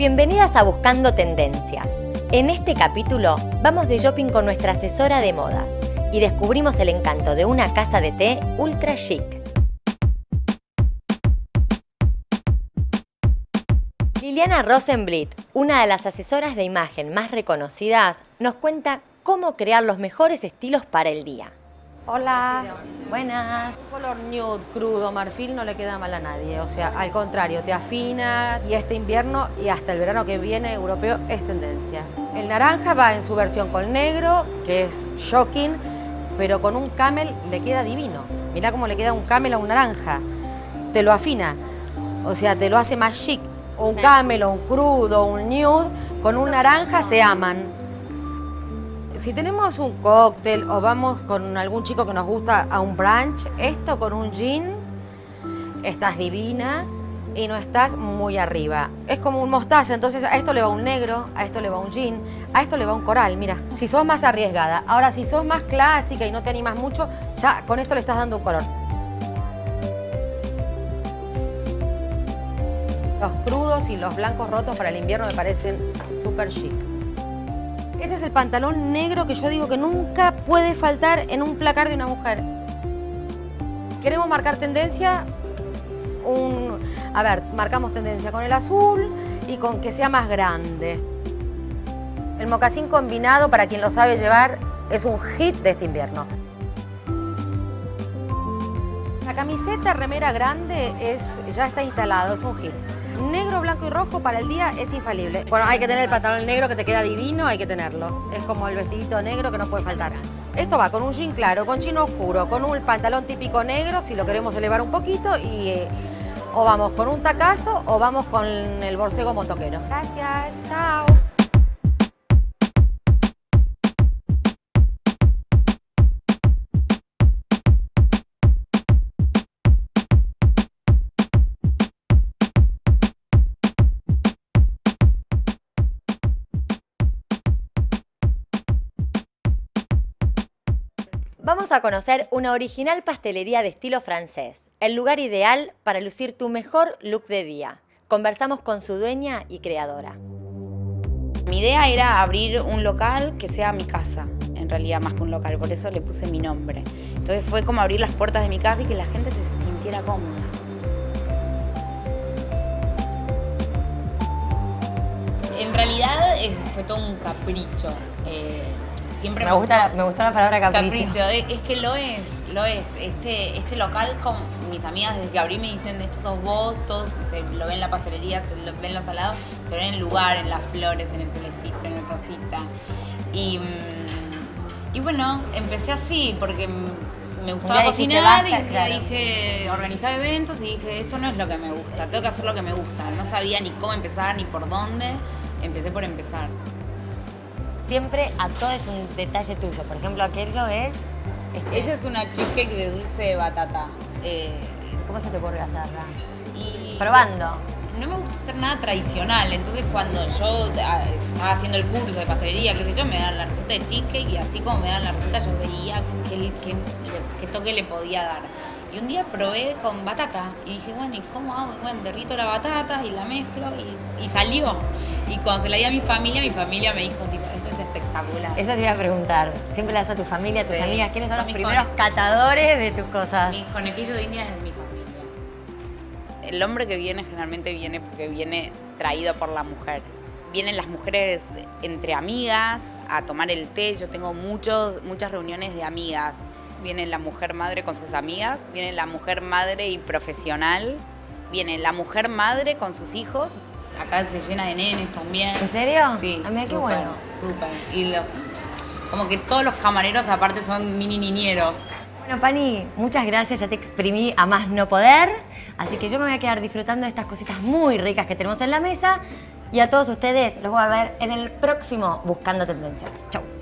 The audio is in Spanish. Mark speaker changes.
Speaker 1: Bienvenidas a Buscando Tendencias. En este capítulo vamos de shopping con nuestra asesora de modas y descubrimos el encanto de una casa de té ultra chic. Liliana Rosenblit, una de las asesoras de imagen más reconocidas, nos cuenta cómo crear los mejores estilos para el día.
Speaker 2: Hola.
Speaker 1: Buenas.
Speaker 2: Un color nude, crudo, marfil no le queda mal a nadie. O sea, al contrario, te afina y este invierno y hasta el verano que viene europeo es tendencia. El naranja va en su versión con negro, que es shocking, pero con un camel le queda divino. Mirá cómo le queda un camel a un naranja. Te lo afina, o sea, te lo hace más chic. Un camel o un crudo, un nude, con un naranja se aman. Si tenemos un cóctel o vamos con algún chico que nos gusta a un brunch, esto con un jean, estás divina y no estás muy arriba. Es como un mostaza, entonces a esto le va un negro, a esto le va un jean, a esto le va un coral, mira. Si sos más arriesgada, ahora si sos más clásica y no te animas mucho, ya con esto le estás dando un color. Los crudos y los blancos rotos para el invierno me parecen súper chic. Este es el pantalón negro que yo digo que nunca puede faltar en un placar de una mujer. Queremos marcar tendencia, marcamos tendencia con el azul y con que sea más grande. El mocasín combinado, para quien lo sabe llevar, es un hit de este invierno. La camiseta remera grande ya está instalado, es un hit. Negro, blanco y rojo para el día es infalible. Bueno, hay que tener el pantalón negro que te queda divino, hay que tenerlo. Es como el vestidito negro que no puede faltar. Esto va con un jean claro, con jean oscuro, con un pantalón típico negro, si lo queremos elevar un poquito, o vamos con un tacazo o vamos con el borcego motoquero. Gracias, chao.
Speaker 1: Vamos a conocer una original pastelería de estilo francés, el lugar ideal para lucir tu mejor look de día. Conversamos con su dueña y creadora.
Speaker 3: Mi idea era abrir un local que sea mi casa, en realidad más que un local, por eso le puse mi nombre. Entonces fue como abrir las puertas de mi casa y que la gente se sintiera cómoda. En realidad fue todo un capricho. Siempre
Speaker 1: Me gusta la palabra capricho.
Speaker 3: Es que lo es. Este local con mis amigas desde que abrí me dicen, esto sos vos, todos se lo ven en la pastelería, se lo ven en los salados, se ven en el lugar, en las flores, en el celestito, en el rosita. Y bueno, empecé así porque me gustaba cocinar y dije, organizar eventos y dije, esto no es lo que me gusta, tengo que hacer lo que me gusta. No sabía ni cómo empezar ni por dónde, empecé por empezar.
Speaker 1: Siempre a todo es un detalle tuyo. Por ejemplo, aquello es...
Speaker 3: Esa es una cheesecake de dulce de batata.
Speaker 1: ¿Cómo se te ocurre hacerla?
Speaker 3: Y
Speaker 1: probando.
Speaker 3: No me gusta hacer nada tradicional, entonces cuando yo estaba haciendo el curso de pastelería, qué sé yo, me daban la receta de cheesecake y así como me daban la receta yo veía qué toque le podía dar. Y un día probé con batata y dije, bueno, ¿y cómo hago? Bueno, derrito la batata y la mezclo y salió. Y cuando se la di a mi familia me dijo, tipo, esto es espectacular.
Speaker 1: Eso te iba a preguntar. ¿Siempre le das a tu familia, a tus amigas? ¿Quiénes son los primeros catadores de tus cosas?
Speaker 3: Mis conejillos de Indias es mi familia. El hombre que viene generalmente viene porque viene traído por la mujer. Vienen las mujeres entre amigas a tomar el té. Yo tengo muchas reuniones de amigas. Viene la mujer madre con sus amigas, viene la mujer madre y profesional, viene la mujer madre con sus hijos. Acá se llena de nenes también.
Speaker 1: ¿En serio?
Speaker 3: Sí,
Speaker 1: a mí qué bueno.
Speaker 3: Súper. Y como que todos los camareros aparte son mini niñeros.
Speaker 1: Bueno, Pani, muchas gracias, ya te exprimí a más no poder. Así que yo me voy a quedar disfrutando de estas cositas muy ricas que tenemos en la mesa. Y a todos ustedes los voy a ver en el próximo Buscando Tendencias. Chau.